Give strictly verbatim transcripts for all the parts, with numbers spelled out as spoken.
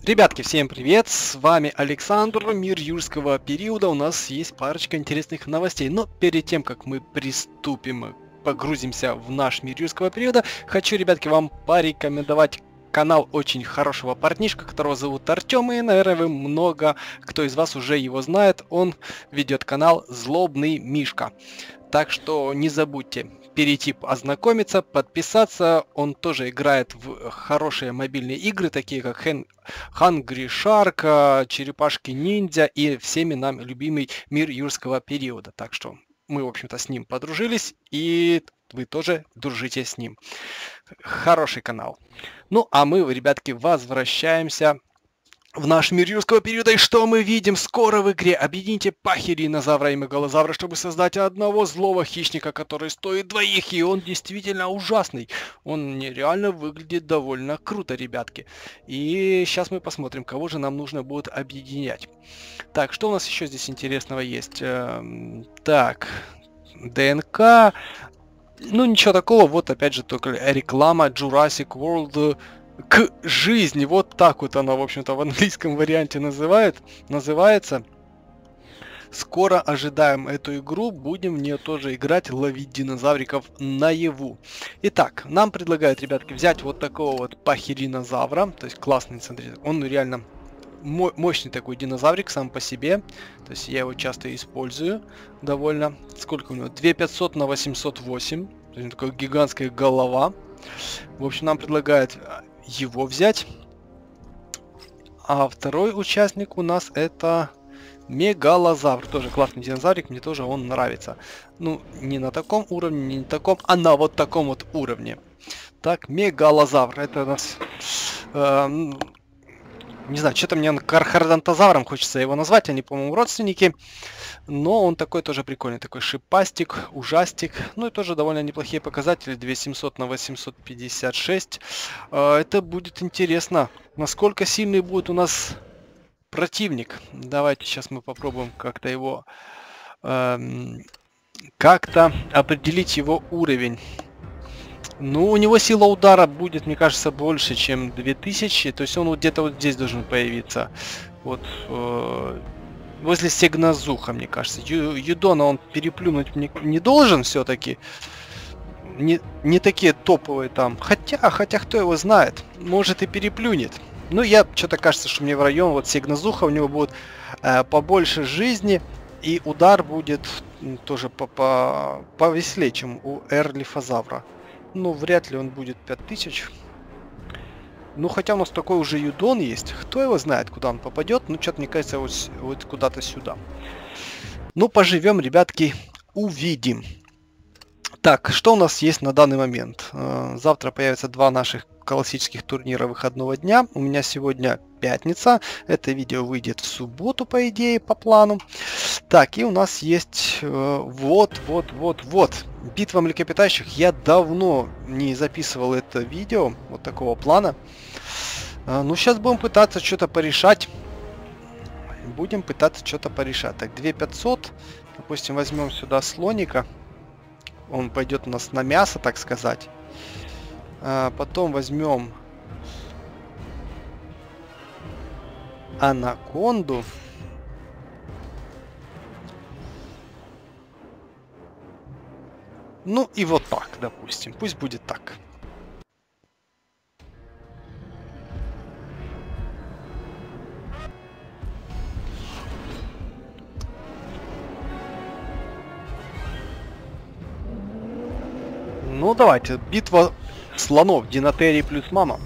Ребятки, всем привет! С вами Александр, мир юрского периода. У нас есть парочка интересных новостей. Но перед тем, как мы приступим, погрузимся в наш мир юрского периода, хочу, ребятки, вам порекомендовать канал очень хорошего парнишка, которого зовут Артем, и, наверное, вы много кто из вас уже его знает. Он ведет канал Злобный Мишка. Так что не забудьте перейти, ознакомиться, подписаться. Он тоже играет в хорошие мобильные игры, такие как Hungry Shark, Черепашки Ниндзя и всеми нам любимый мир юрского периода. Так что мы, в общем-то, с ним подружились, и вы тоже дружите с ним. Хороший канал. Ну, а мы, ребятки, возвращаемся в наш мир юрского периода. И что мы видим? Скоро в игре объедините пахиринозавра и мегалозавра, чтобы создать одного злого хищника, который стоит двоих. И он действительно ужасный. Он нереально выглядит довольно круто, ребятки. И сейчас мы посмотрим, кого же нам нужно будет объединять. Так, что у нас еще здесь интересного есть? Эм, так, ДНК. Ну, ничего такого. Вот опять же только реклама Jurassic World к жизни. Вот так вот она, в общем-то, в английском варианте называет, называется. Скоро ожидаем эту игру, будем в нее тоже играть, ловить динозавриков наяву. Итак, нам предлагают, ребятки, взять вот такого вот пахиринозавра. То есть классный, смотрите, он реально мощный такой динозаврик сам по себе. То есть я его часто использую довольно. Сколько у него? две тысячи пятьсот на восемьсот восемь. То есть такая гигантская голова. В общем, нам предлагают его взять. А второй участник у нас это мегалозавр. Тоже классный динозаврик, мне тоже он нравится. Ну, не на таком уровне, не на таком, а на вот таком вот уровне. Так, мегалозавр. Это у нас... Э, не знаю, что-то мне кархардонтозавром хочется его назвать. Они, по-моему, родственники. Но он такой тоже прикольный. Такой шипастик, ужастик. Ну и тоже довольно неплохие показатели. две тысячи семьсот на восемьсот пятьдесят шесть. Это будет интересно. Насколько сильный будет у нас противник. Давайте сейчас мы попробуем как-то его... Эм, как-то определить его уровень. Ну, у него сила удара будет, мне кажется, больше, чем две тысячи. То есть он вот где-то вот здесь должен появиться. Вот э, возле Сегназуха, мне кажется. Ю, Юдона он переплюнуть не, не должен все-таки. Не, не такие топовые там. Хотя, хотя кто его знает. Может и переплюнет. Ну, я что-то кажется, что мне в район вот Сегназуха у него будет э, побольше жизни. И удар будет тоже по, по, повеселее, чем у Эрлифозавра. Ну, вряд ли он будет пять тысяч. Ну, хотя у нас такой уже Юдон есть. Кто его знает, куда он попадет. Ну, что-то, мне кажется, вот, вот куда-то сюда. Ну, поживем, ребятки, увидим. Так, что у нас есть на данный момент? Завтра появятся два наших классических турнира выходного дня. У меня сегодня пятница. Это видео выйдет в субботу, по идее, по плану. Так, и у нас есть вот, вот, вот, вот. Битва млекопитающих. Я давно не записывал это видео, вот такого плана. Ну, сейчас будем пытаться что-то порешать. Будем пытаться что-то порешать. Так, две тысячи пятьсот. Допустим, возьмем сюда слоника. Он пойдет у нас на мясо, так сказать. А потом возьмем анаконду. Ну и вот так, допустим. Пусть будет так. Ну давайте, битва слонов, Динотерий плюс Мамонт.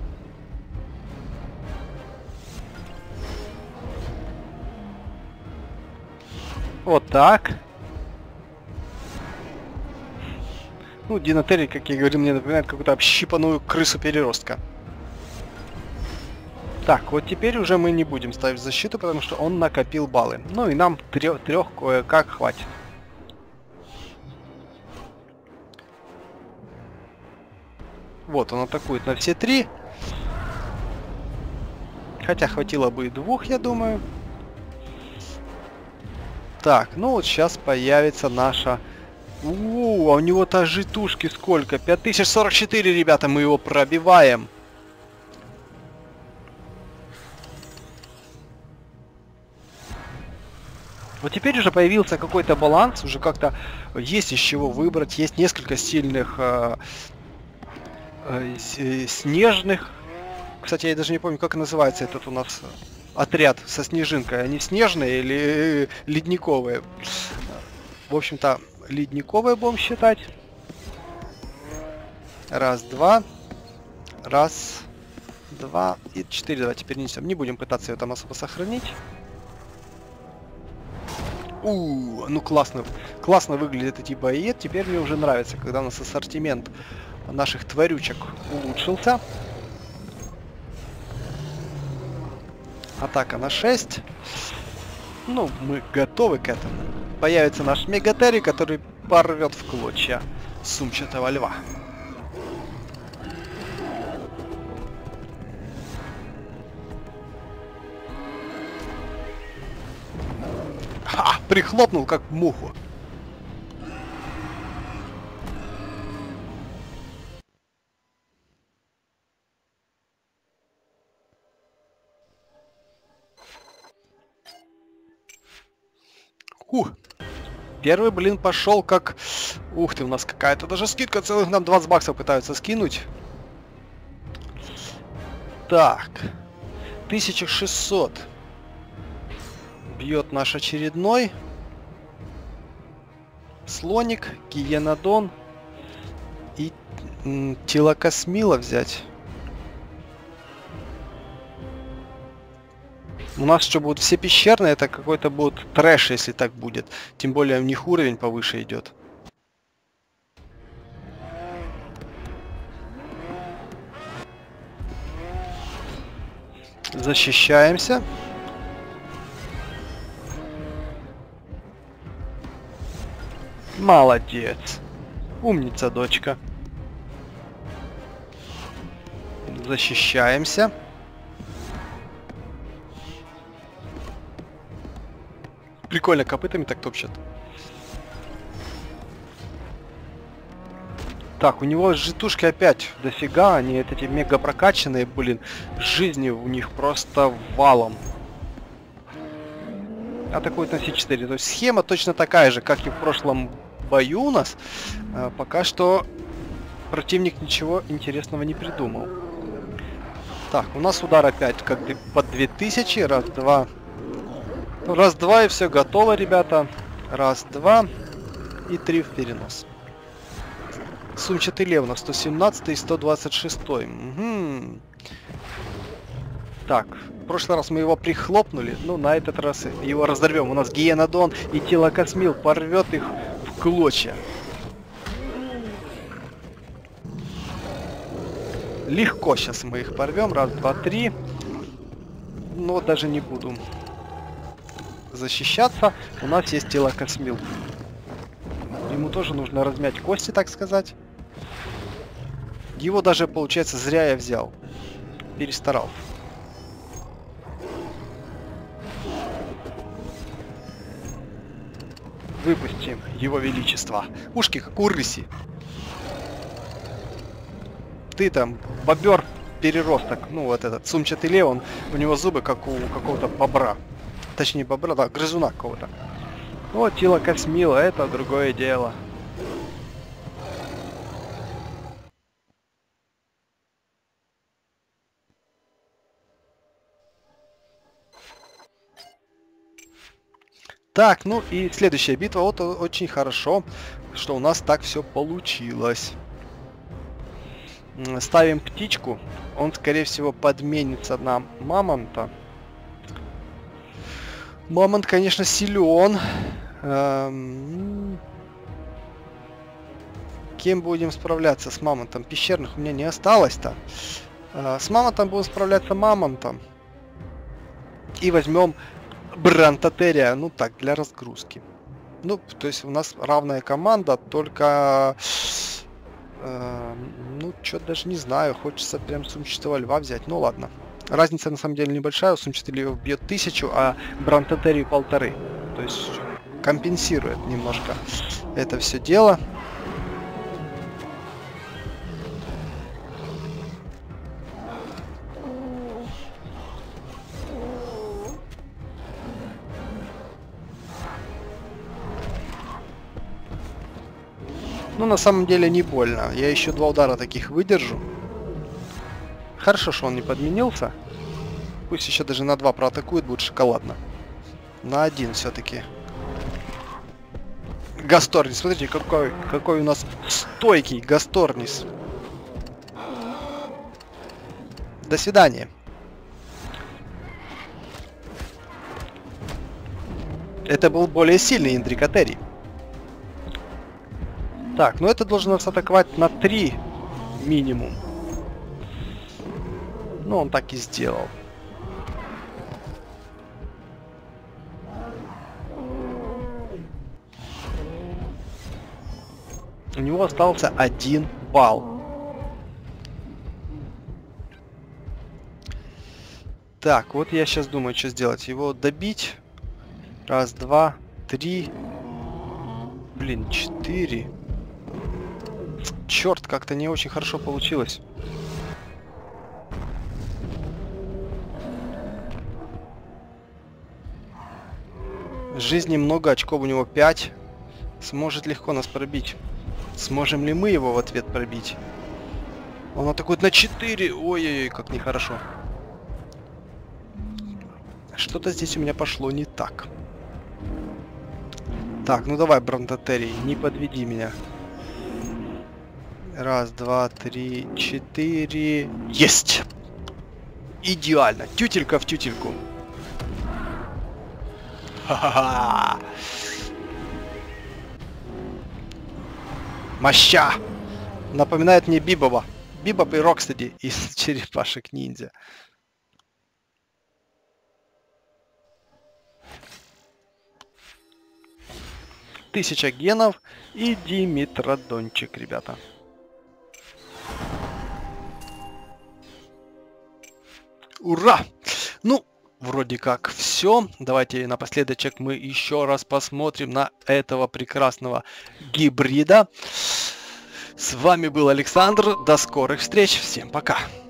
Вот так. Ну, Динотерий, как я говорил, мне напоминает какую-то общипанную крысу-переростка. Так, вот теперь уже мы не будем ставить защиту, потому что он накопил баллы. Ну и нам трех, трех кое-как хватит. Вот, он атакует на все три. Хотя хватило бы и двух, я думаю. Так, ну вот сейчас появится наша... У, а у него-то житушки сколько? пять тысяч сорок четыре, ребята, мы его пробиваем. Вот теперь уже появился какой-то баланс, уже как-то есть из чего выбрать, есть несколько сильных э, э, снежных. Кстати, я даже не помню, как называется этот у нас отряд со снежинкой. Они снежные или ледниковые? В общем-то, ледниковые будем считать. Раз, два. Раз, два и четыре. Давайте перенесем. Не будем пытаться ее там особо сохранить. У, ну классно, классно выглядят эти бои. Теперь мне уже нравится, когда у нас ассортимент наших тварючек улучшился. Атака на шесть. Ну, мы готовы к этому. Появится наш Мегатерий, который порвет в клочья сумчатого льва. Ха! Прихлопнул, как муху. Ух. Первый, блин, пошел как... Ух ты, у нас какая-то даже скидка, целых нам двадцать баксов пытаются скинуть. Так. тысяча шестьсот. Бьет наш очередной. Слоник, Гиенодон. И Тилокосмила взять. У нас что, будут все пещерные, это какой-то будет трэш, если так будет. Тем более у них уровень повыше идет. Защищаемся. Молодец. Умница, дочка. Защищаемся. Прикольно, копытами так топчат. Так, у него житушки опять дофига, они эти мега прокачанные, блин. Жизни у них просто валом. Атакует на Си четыре. То есть схема точно такая же, как и в прошлом бою у нас. А, пока что противник ничего интересного не придумал. Так, у нас удар опять как под две тысячи. Раз, два. Раз, два и все готово, ребята. Раз, два и три в перенос. Сумчатый лев на сто семнадцать и сто двадцать шесть. Угу. Так, в прошлый раз мы его прихлопнули, ну на этот раз его разорвем. У нас Гиенодон и Тилокосмил порвет их в клочья. Легко сейчас мы их порвем. Раз, два, три. Но даже не буду защищаться. У нас есть Тилокосмил. Ему тоже нужно размять кости, так сказать. Его даже, получается, зря я взял. Перестарал. Выпустим его величество. Ушки как у рыси. Ты там, бобер переросток. Ну, вот этот сумчатый лев, он, у него зубы как у какого-то бобра. Точнее, бобра, да, грызуна какого-то. Вот Тилокосмила, это другое дело. Так, ну и следующая битва. Вот очень хорошо, что у нас так все получилось. Ставим птичку. Он, скорее всего, подменится на мамонта. Мамонт, конечно, силен. Эм... Кем будем справляться с мамонтом? Пещерных у меня не осталось-то. Э, с мамонтом будем справляться мамонтом. И возьмем Бронтотерия, ну так, для разгрузки. Ну, то есть у нас равная команда, только... Э, ну, что-то даже не знаю, хочется прям сумчатого льва взять. Ну ладно. Разница на самом деле небольшая, у сумчатый лев бьет тысячу, а Бронтотерий полторы. То есть компенсирует немножко это все дело. Ну, на самом деле не больно. Я еще два удара таких выдержу. Хорошо, что он не подменился. Пусть еще даже на два проатакует, будет шоколадно. На один все-таки. Гасторнис, смотрите, какой, какой у нас стойкий Гасторнис. До свидания. Это был более сильный Индрикатерий. Так, ну это должен нас атаковать на три минимум. Ну, он так и сделал. У него остался один балл. Так, вот я сейчас думаю, что сделать. Его добить. Раз, два, три. Блин, четыре. Черт, как-то не очень хорошо получилось. Жизни много, очков у него пять. Сможет легко нас пробить. Сможем ли мы его в ответ пробить? Он атакует на четыре. Ой-ой-ой, как нехорошо. Что-то здесь у меня пошло не так. Так, ну давай, Бронтотерий, не подведи меня. Раз, два, три, четыре. Есть! Идеально. Тютелька в тютельку. Ха-ха-ха! Моща! Напоминает мне Бибоба. Бибоп и Рокстеди из Черепашек Ниндзя. Тысяча генов и Димитродончик, ребята. Ура! Ну, вроде как все. Давайте напоследочек мы еще раз посмотрим на этого прекрасного гибрида. С вами был Александр. До скорых встреч. Всем пока.